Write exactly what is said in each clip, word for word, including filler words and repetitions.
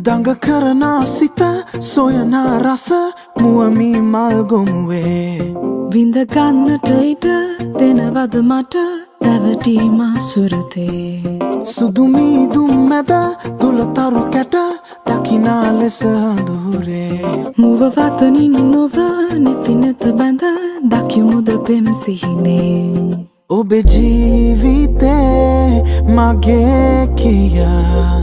දඟ කරන සිත සොයන රස මුවමි මල් ගොමුවේ විඳ ගන්නට ඉඩ දෙනවද මට දැවටීම සුරතේ සුදුමීදුම් මැද දුලතරු කැට දකිනා ලෙස අඳුරේ මුව වතනින් නොව නෙති නෙත බැඳ දකිමුද පෙම් සිහිනේ ඔබේ ජීවිතේ මගේ කියා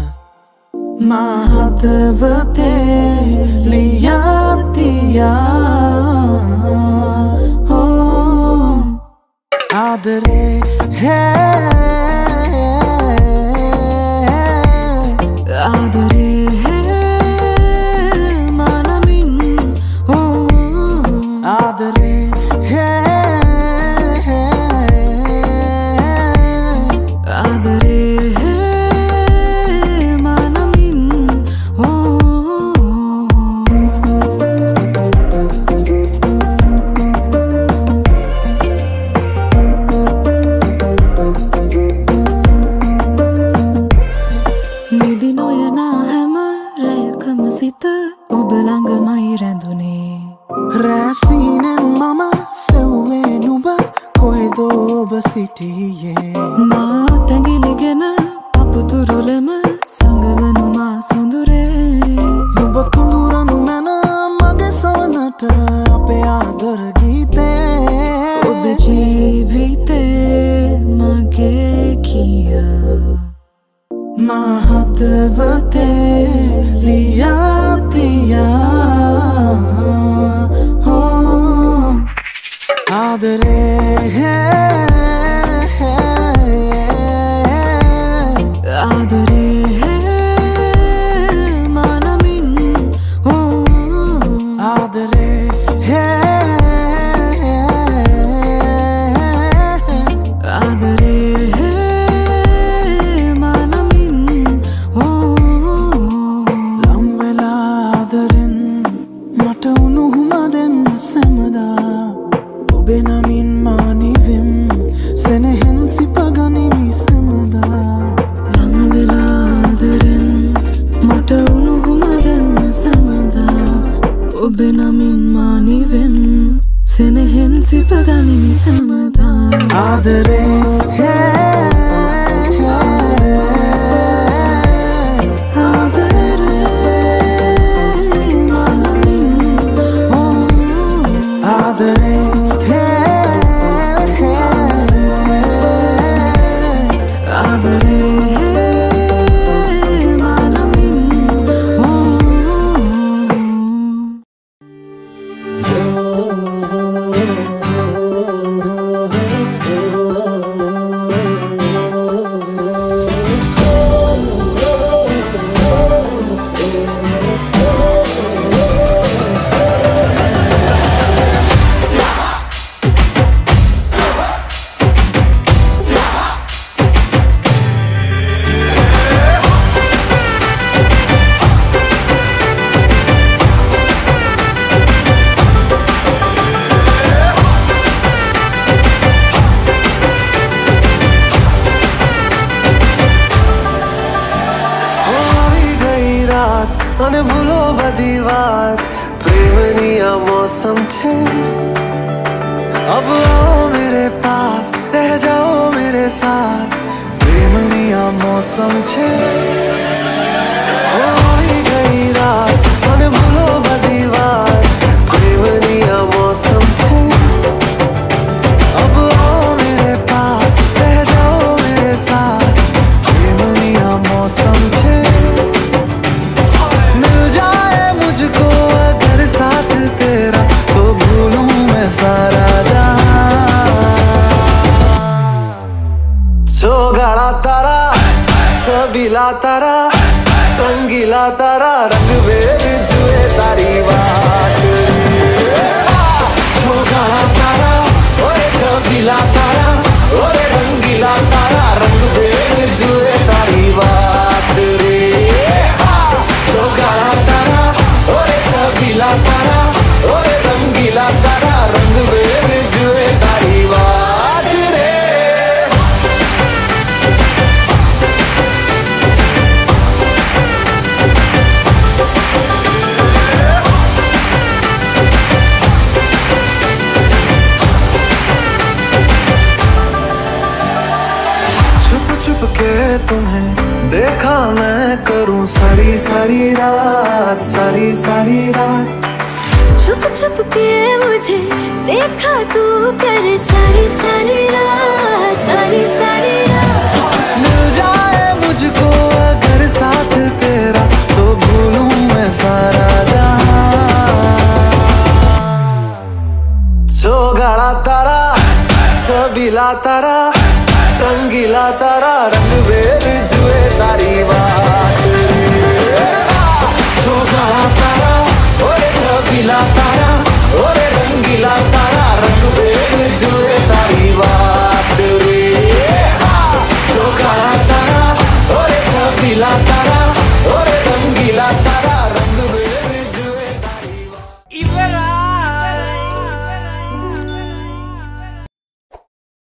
මහතවතේ ලියතියා ආදරේ හේ ආදරේ හේ මනමින් ආදරේ හේ ආදරේ හේ මනමින් නිදි නොයන හැම රැයකම සිත ඔබ ළඟමයි රැඳුනේ රැසිනෙන් මම සෙව්වේ නුඹ කොහෙද ඔබ සිටියේ මා තැඟිලිගෙන අපතුරුලම සඟවනු මා සොඳුරේ නුඹ කුඳුරනු මැන මගේ සවනට අපේ ආදර ගීතේ ඔබ ජීවිතේ මගේ කියා මහතවතේ ලියතියා ආදරේ ආදරේ හේ මනමින් ආදරේ ආදරේ හේ මනමින් ලම් වෙලා ආදරෙන් මට උණුහුම දෙන්න සැමදා ඔබේ නමින් මා නිවෙම් සෙනෙහෙන් සිපගනිමි සැමදා ලං වෙලා ආදරෙන් මට උණුහුම දෙන්න සැමදා ඔබේ නමින් මා නිවෙම් සෙනෙහෙන් සිපගනිමි සැමදා ආදරේ અને ભૂલો બધી વાત પ્રેમની આ મૌસમ છે अब आओ मेरे पास रह जाओ मेरे साथ प्रेमनी आ मौसम छे होई गई रात અને ભૂલો બધી વાત પ્રેમની આ मौसम छे अब आओ मेरे पास रह जाओ मेरे साथ प्रेमनी आ मौसम छे मिल जाए मुझको अगर साथ तेरा तो भूलूं मैं सारा गाड़ा तारा छबीला तारा रंगीला तारा रंग बेर जुए तारी बात जो गाड़ा तारा ओए छबीला तारा ओरे रंगीला तारा रंग बेर जुए तारी बात रे जो गाड़ा तारा ओरे छबीला तारा ओरे रंगीला तारा रंग बेर जुए तारी बात रे तुम्हें देखा मैं करूं सारी सारी रात, सारी सारी रात। छुप छुप के मुझे देखा तू कर सारी सारी रात, सारी सारी रात। मिल जाए मुझको अगर साथ तेरा तो भूलूं मैं सारा जहां। चौगाड़ा तारा, चबीला तारा, रंगीला तारा, रंग बेर जुए तारी बात।